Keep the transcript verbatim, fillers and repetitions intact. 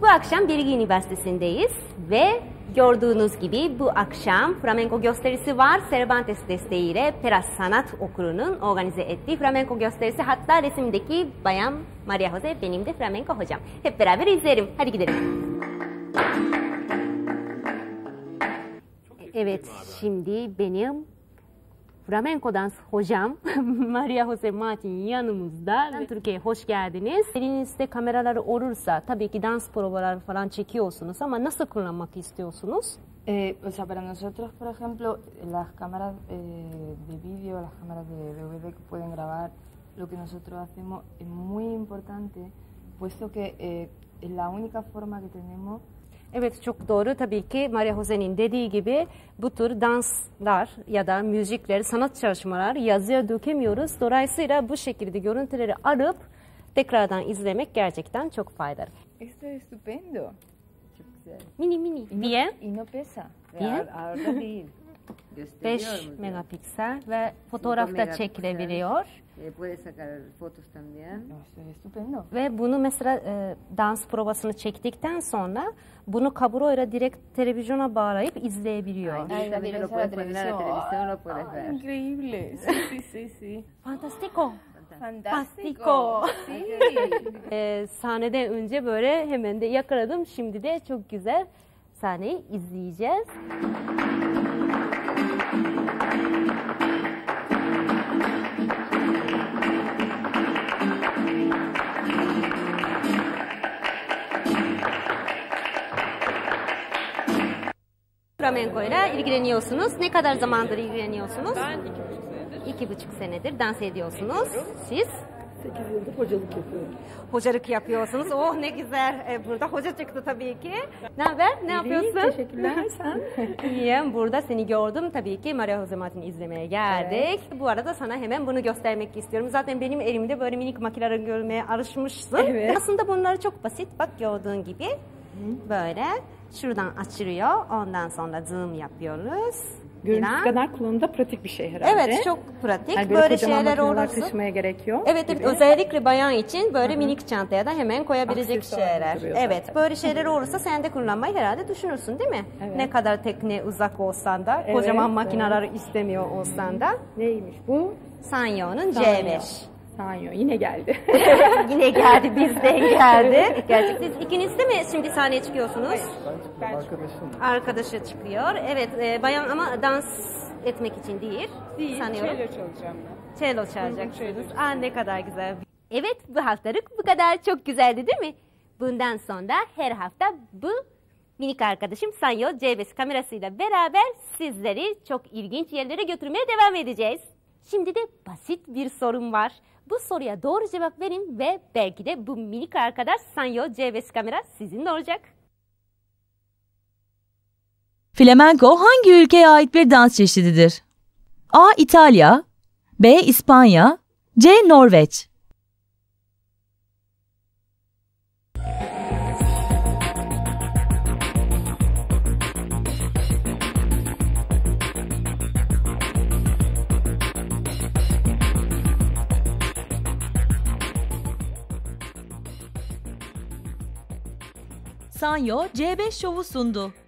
akşam Bilgi Üniversitesi'ndeyiz ve gördüğünüz gibi bu akşam flamenko gösterisi var. Cervantes desteğiyle Peras Sanat Okulu'nun organize ettiği flamenko gösterisi. Hatta resimdeki bayan Maria Jose benim de flamenko hocam. Hep beraber izleyelim. Hadi gidelim. Evet, şimdi benim flamenko dans hocam Maria Jose Martin yanımızda. Türkiye'ye hoş geldiniz. Elinizde kameraları olursa tabii ki dans provaları falan çekiyorsunuz ama nasıl kullanmak istiyorsunuz? Eh, o sea, para nosotros, por ejemplo, las cámaras eh, de vídeo, las cámaras de D V D que pueden grabar lo que nosotros hacemos es muy importante, puesto que eh, es la única forma que tenemos. Evet, çok doğru. Tabii ki Maria Jose'nin dediği gibi bu tür danslar ya da müzikler, sanat çalışmalar yazıya dökemiyoruz. Dolayısıyla bu şekilde görüntüleri alıp tekrardan izlemek gerçekten çok faydalı. Esto es estupendo. Çok güzel. Mini mini. Y no, Bien. y no pesa. Bien. Ağırda değil. beş megapiksel ve fotoğraf da çekilebiliyor. Eh, puede sacar fotos también. No, esto es estupendo. Ve bunu mesela e, dans provasını çektikten sonra bunu kabloyla direkt televizyona bağlayıp izleyebiliyor. Ay, directamente lo puedes poner a la televisión, lo puedes Ah, ver. increíble. Sí, sí, sí. Fantastico. Fantástico. Sí. e, sahneden önce böyle hemen de yakaladım. Şimdi de çok güzel sahneyi izleyeceğiz. Flamenko ile ilgileniyorsunuz. Ne kadar zamandır ilgileniyorsunuz? Ben iki buçuk senedir. İki buçuk senedir dans ediyorsunuz. Siz? Sekiz yıldır hocalık yapıyorum. Hocalık yapıyorsunuz. Oh ne güzel. Ee, burada hoca çıktı tabii ki. Ne haber? Ne yapıyorsun? Teşekkürler. Sen? İyiyim. Burada seni gördüm. Tabii ki Maria Jose Martin'i izlemeye geldik. Evet. Bu arada sana hemen bunu göstermek istiyorum. Zaten benim elimde böyle minik makineleri görmeye alışmışsın. Evet. Aslında bunlar çok basit. Bak gördüğün gibi. Böyle şuradan açılıyor. Ondan sonra zoom yapıyoruz. Görüntüsü kadar kullanımda pratik bir şey herhalde. Evet, çok pratik. Yani böyle, böyle şeyler olursa taşımaya gerek yok. Evet, evet, özellikle bayan için böyle Hı-hı. minik çantaya da hemen koyabilecek Aksesuar şeyler. Evet, zaten. böyle şeyler olursa sen de kullanmayı herhalde düşünürsün değil mi? Evet. Ne kadar tekne uzak olsan da, evet, kocaman makineler evet. istemiyor olsan da. Neymiş bu? Sanyo'nun C beş. Sanyo yine geldi. Yine geldi, bizden geldi. Gerçekten siz ikiniz de mi şimdi sahneye çıkıyorsunuz? Hayır, ben arkadaşım. Arkadaşı çıkıyor. Evet, e, bayan ama dans etmek için değil. Değil, sanıyorum. cello çalacağım ben. Cello çalacaksınız. Aa, ne kadar güzel. Evet, bu haftalık bu kadar çok güzeldi değil mi? Bundan sonra her hafta bu minik arkadaşım Sanyo C beş kamerasıyla beraber sizleri çok ilginç yerlere götürmeye devam edeceğiz. Şimdi de basit bir sorum var. Bu soruya doğru cevap verin ve belki de bu minik arkadaş Sanyo C beş kamera sizin olacak. Flamenco hangi ülkeye ait bir dans çeşididir? A. İtalya, B. İspanya, C. Norveç. Sanyo C beş şovu sundu.